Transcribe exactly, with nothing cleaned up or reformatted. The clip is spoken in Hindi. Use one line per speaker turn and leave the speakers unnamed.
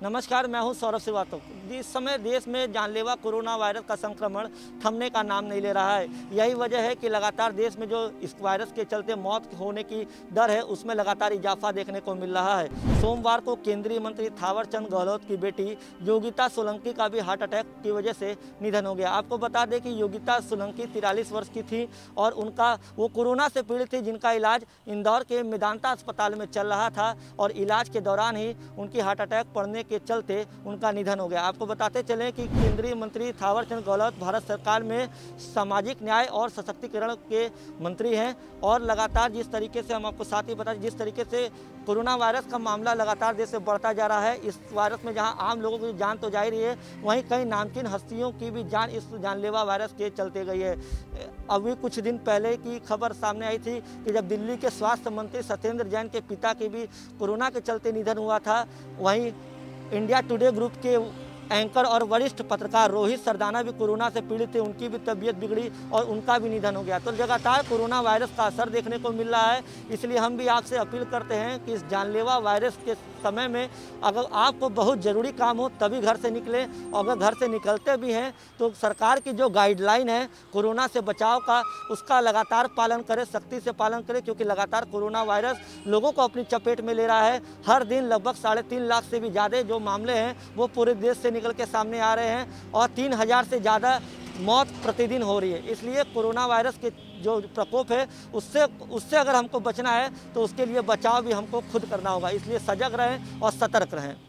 नमस्कार, मैं हूं सौरभ श्रीवास्तव। इस समय देश में जानलेवा कोरोना वायरस का संक्रमण थमने का नाम नहीं ले रहा है। यही वजह है कि लगातार देश में जो इस वायरस के चलते मौत होने की दर है उसमें लगातार इजाफा देखने को मिल रहा है। सोमवार को केंद्रीय मंत्री थावरचंद गहलोत की बेटी योगिता सोलंकी का भी हार्ट अटैक की वजह से निधन हो गया। आपको बता दें कि योगिता सोलंकी तिरालीस वर्ष की थी और उनका वो कोरोना से पीड़ित थी, जिनका इलाज इंदौर के मेदांता अस्पताल में चल रहा था और इलाज के दौरान ही उनकी हार्ट अटैक पड़ने के चलते उनका निधन हो गया। आपको बताते चलें कि केंद्रीय मंत्री थावरचंद गहलोत भारत सरकार में सामाजिक न्याय और सशक्तिकरण के मंत्री हैं और लगातार जिस तरीके से हम आपको साथ ही बता जिस तरीके से कोरोना वायरस का मामला लगातार देश से बढ़ता जा रहा है, इस वायरस में जहां आम लोगों की जान तो जा ही रही है, वहीं कई नामचीन हस्तियों की भी जान इस जानलेवा वायरस के चलते गई है। अभी कुछ दिन पहले की खबर सामने आई थी कि जब दिल्ली के स्वास्थ्य मंत्री सत्येंद्र जैन के पिता की भी कोरोना के चलते निधन हुआ था, वहीं इंडिया टुडे ग्रुप के एंकर और वरिष्ठ पत्रकार रोहित सरदाना भी कोरोना से पीड़ित थे, उनकी भी तबीयत बिगड़ी और उनका भी निधन हो गया। तो लगातार कोरोना वायरस का असर देखने को मिल रहा है, इसलिए हम भी आपसे अपील करते हैं कि इस जानलेवा वायरस के समय में अगर आपको बहुत ज़रूरी काम हो तभी घर से निकलें, और अगर घर से निकलते भी हैं तो सरकार की जो गाइडलाइन है कोरोना से बचाव का, उसका लगातार पालन करें, सख्ती से पालन करें, क्योंकि लगातार कोरोना वायरस लोगों को अपनी चपेट में ले रहा है। हर दिन लगभग साढ़े तीन लाख से भी ज़्यादा जो मामले हैं वो पूरे देश से निकल के सामने आ रहे हैं और तीन हजार से ज़्यादा मौत प्रतिदिन हो रही है। इसलिए कोरोना वायरस के जो प्रकोप है उससे उससे अगर हमको बचना है तो उसके लिए बचाव भी हमको खुद करना होगा। इसलिए सजग रहें और सतर्क रहें।